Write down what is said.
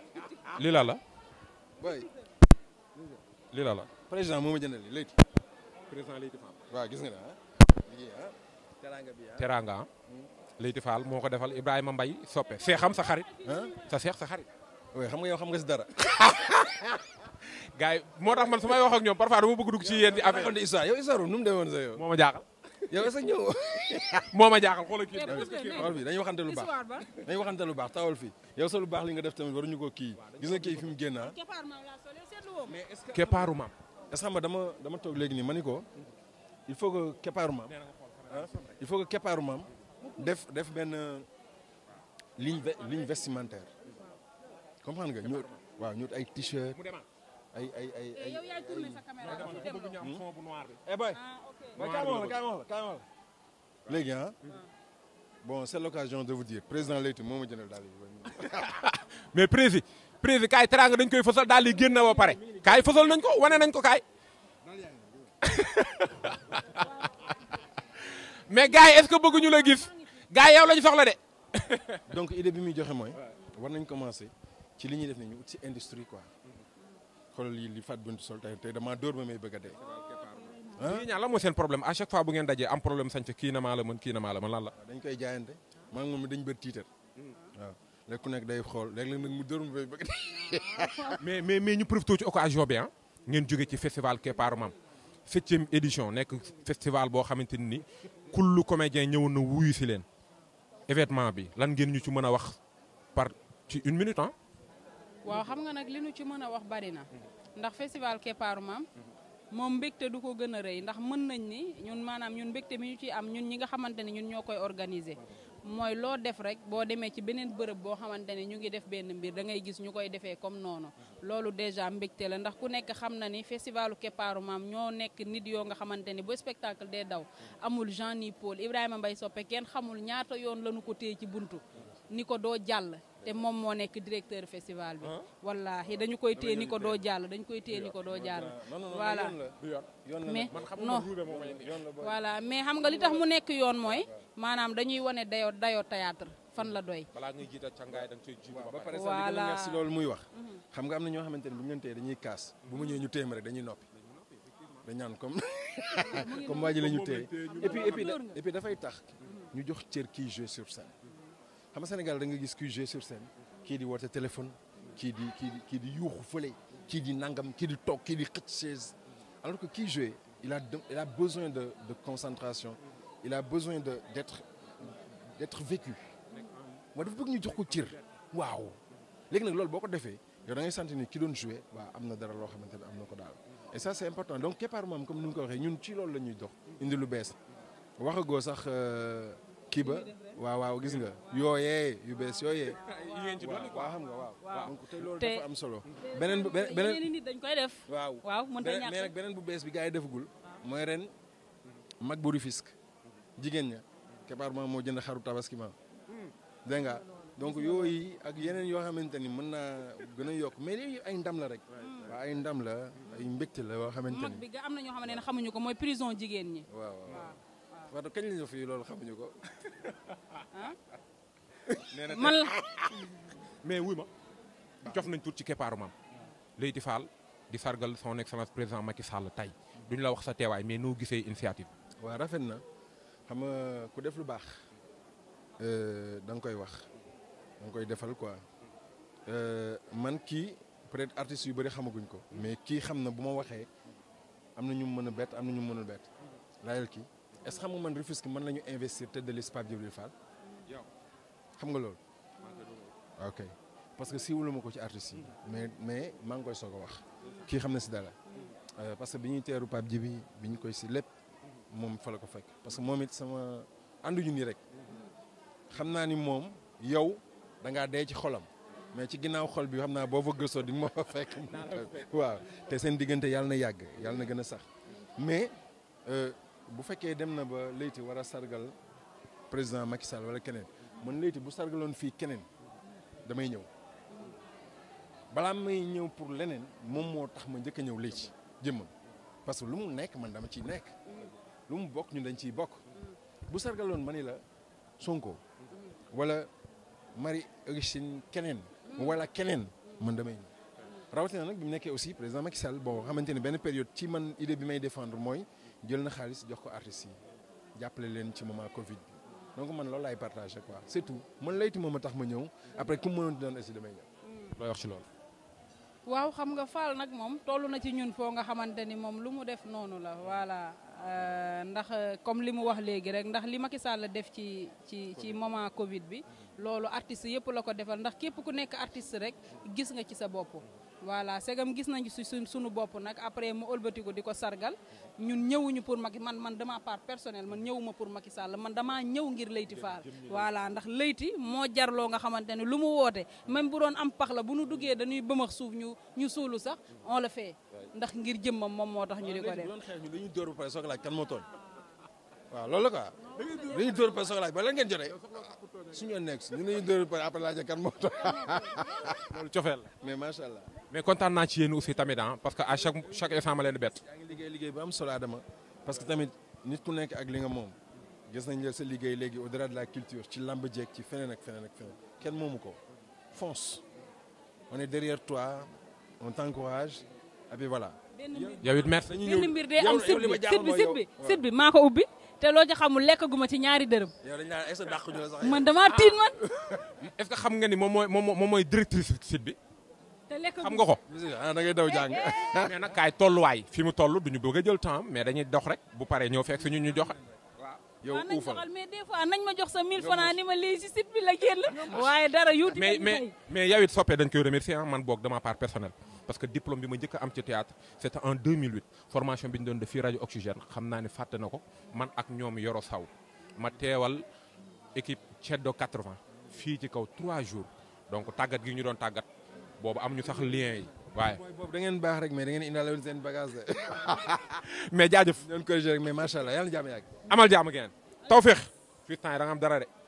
lii la la. boy lii la la. président moo ma jëndal lii léegi. président Leyti Fall. waaw gis nga ne teraanga bi teraanga Leyti Fall moo ko defal Ibrahima Mbaye Sopé seexam sa xarit. sa seex sa xarit. oui xam nga yow xam nga si dara. gars yi moo tax man su may wax ak ñoom parfois dama bëgg dugg ci yéen di affaire histoire yow histoire nu mu demoon sa yow. moo ma jaaxal. yow est-ce que ñëw. moo ma jaaxal xoolal kii. xool bi dañuy waxante lu baax dañuy waxante lu baax tawal fii yow sa lu baax li nga def tamit waruñu ko kii gis nga kii fi mu génn mais est-ce que keppaaru maam. est-ce que xam nga dama toog léegi nii ma ni ko il faut que keppaaru maam il faut que keppaaru maam def benn ligne vestimentaire comprendre nga ñu waaw ñu ay t-shirt ay yow yaay tourné sa caméra eh boy kaay ma la léegi bon c'est l'occasion de vous dire président Leyti moo ma jëndal daal yi mais président kaay teraanga dañ koy fësal daal di génn ba pare kaay fësal nañ ko wane nañ ko kaay mais gars yi est-ce que bëgguñu la gis gars yi yow lañu soxla de. donc idée bi muy joxe mooy war nañ commencer ci li ñuy def ni ñu ut ci industrie quoi xoolal li Fat Bintou sol tey damaa dóor ba may bëgg a dee. lii ñaan la mooy seen problème à chaque fois bu ngeen dajee am problème sañ fa kii na maa la mën kii na maa la mën lan la. dañ koy jaayante maa ngi moom dañ bëri tiitar waaw léegi ku nekk day xool léeg-léeg nag mu dóor ma bay bëgg a dee. mais ñu profité ci occasion bi ngeen jóge ci festival Keppaaru Maam 7e édition nekk festival boo xamante ni kullu comédien ñëwoon na wuyu si leen événement bi lan ngeen ñu ci mën a wax par ci 1 minute waaw xam nga nag li ñu ci mën a wax bari na ndax festival Keppaaru Maam moom mbégte du ko gën a rëy ndax mën nañ ni ñun maanaam ñun mbégte mi ñu ciy am ñun ñi nga xamante ne ñun ñoo koy organiser mooy loo def rek boo demee ci beneen bërëb boo xamante ne ñu ngi def benn mbir da ngay gis ñu koy defee comme noonu loolu déjà mbégte la ndax ku nekk xam na ni festivalu Keppaaru Maam ñoo nekk nit yoo nga xamante ni bu spectacle dee daw amul Jean ni Paul Ibrahima Mbaye Sopé kenn xamul ñaata yoon lañu ko téye ci buntu ni ko doo jàll te moom moo nekk directeur festival bi wallaahi dañu koy téye ni ko doo jàll dañu koy téye ni ko doo jàll voilà mais non voilà mais xam nga li tax mu nekk yoon mooy maanaam dañuy wane dayoo théâtre fan la doy balaa ngay jiital cangaay da nga koy jiitu ba pare sax di gën a merci loolu muy wax xam nga am na ñoo xamante ne bu ñu leen téye dañuy kaas bu mu ñëwee ñu téye ma rek dañuy noppi dañ naan comme waa ji la ñu téye et puis dafay tax ñu jox cër kii jouer sur scène xam nga Sénégal da nga gis kuy jouer sur scène kii di woote téléphone kii di yuuxu fële kii di nangam kii di toog kii di xëcc chaise alors que kii jouer il a besoin de concentration il a besoin d'être vécu moo dafa bëgg ñu jox ko cër waaw léegi nag loolu boo ko defee yow da ngay sentir ni ki doon jouer waaw am na dara loo xamante ne am na ko daal et ça c'est important donc Keppaaru Maam comme ni nga ko waxee ñun ci loolu la ñuy dox indi lu bees waxagoo sax kii ba waaw gis nga yooyee yu bees yooyee waaw xam nga waaw donc te loolu dafa am solo beneen nit dañ koy def waaw mën ta ñàkk mais nag beneen bu bees bi gars yi defagul mooy ren mag bu Rufisque jigéen ña Keppaaru Maam moo jënd xaru tabaski ma dégg nga donc yooyu ak yeneen yoo xamante ni mën naa gën a yokk mais lii ay ndam la rek waaw ay ndam la ay mbégte la yoo xamante ni mag bi am na ñoo xamante ne xamuñu ko mooy prison jigéen ñi waaw kañ lañu fi loolu xamuñu ko man la mais wuy ma jof nañ tur ci Keppaaru Maam Leyti Fall di sargal son excellence président Macky Sall tey duñ la wax sa teewaay mais noo gisee initiative waaw rafet na xam nga ku def lu baax da nga koy wax da nga koy defal quoi man kii peut-être artistes yu bëri xamaguñ ko mais kii xam na bu ma waxee am na ñu mën a bett am na ñu mënul bett laayal kii est-ce que xam nga man Rufisque mën nañu investir tête de liste Pape Djibril Fall xam nga loolu ok parce que siiwulu ma ko ci artistes yi mais maa ngi koy soog a wax kii xam na si dara parce que bi ñuy teeru Pape Djibi bi ñu koy si lépp moom fa la ko fekk parce que moom it sama ànduñu nii rek xam naa ni moom yow da ngaa dee ci xolam mais ci ginnaaw xol bi xam naa boo fa gëstoo di nga ma fa fekk waaw te seen diggante yàlla na yàgg yàlla na gën a sax mais bu fekkee dem na ba Leyti war a sargal président Macky Sall wala keneen man Leyti bu sargaloon fii keneen damay ñëw balaa may ñëw pour leneen moom moo tax ma njëkk a ñëw Leyti jëmmam parce que lu mu nekk man dama ciy nekk lu mu bokk ñun dañ ciy bokk bu sargaloon ma ni la Sonko wala Marie Augustine keneen wala keneen man damay ñëw rawatina nag bi mu nekkee aussi président Macky Sall bon xamante ne benn période ci man idée bi may défendre mooy jël na xaalis jox ko artistes yi jàppale leen ci moment Covid bi donc man loolu laay partagé quoi c'est tout man layti moom a tax ma ñëw après ku mu mënoon doon aussi damay ñëw. looy wax ci loolu. waaw xam nga Fall nag moom toll na ci ñun foo nga xamante ni moom lu mu def noonu la voilà ndax comme li mu wax léegi rek ndax li Macky Sall def ci moment Covid bi loolu artiste yëpp la ko defal ndax képp ku nekk artiste rek gis nga ci sa bopp. voilà segam gis nañu si suñu bopp nag après mu ëlbatiku di ko sargal ñun ñëwuñu pour Macky man dama part personnel man ñëwuma pour Macky Sall man damaa ñëw ngir Leyti Fall voilà ndax Leyti moo jarloo nga xamante ne lu mu woote même bu doon am pax la bu nu duggee dañuy bëmax suuf ñu suulu sax on le fait ndax ngir jëmmam moom moo tax ñu di ko def. dañuy dóor ba pare soog a laaj kan moo tooñ waaw loolu la quoi dañuy dóor ba pare soog a laaj ba lan ngeen jotee suñu nekk si ñu dañuy dóor ba pare après laaj kan moo tooñ loolu cofeel la mais macha allah. mais kontaan naa ci yéen aussi tamit parce que à chaque instant ma leen di bett. yaa ngi liggéey bu am solo Adama parce que tamit nit ku nekk ak li nga moom gis nañ la sa liggéey léegi au delà de la culture ci lamb jeeg ci feneen ak feneen ak feneen kenn moomu ko fonce on est derrière toi on t'encourage et puis voilà. yow it merci. benn mbir day am site bi maa ko ubbi te loo ci xamul lekk gu ma ci ñaari dërëm. yow dañu naan est-ce que dàq ñu la sax. man damaa tiit man. est-ce que xam nga ni moom mooy directrice site bi. xam nga ko. da ngay daw jàng. mais nag kaay tolluwaay fi mu toll duñu bëgg a jël temps mais dañuy dox rek bu paree ñëw fekk si ñu joxe. waaw yow nañ doxal mais des fois nañ ma jox sa 1000 francs ni ma lii si site bi la génn. waaye dara yuuti mais yow it Sopé dañ koy remercier man boog de ma part personnelle. parce que diplôme bi ma njëkk a am ci théâtre c'était en 2008 formation bi ñu doon def fii rajo Oxygène xam naa ne fàtte na ko man ak ñoom Yoro Saw ma teewal équipe Ceddo 80 fii ci kaw 3 jours donc tàggat gi ñu doon tàggat boobu am ñu sax lien yi waaye. boobu da ngeen baax rek mais da ngeen indaale woon seen bagage de. mais jaajëf. doon corriger rek mais macha allah yàlla na jàmm yàgg. amal jàmm ngeen tawféex fii temps yi da nga am dara de.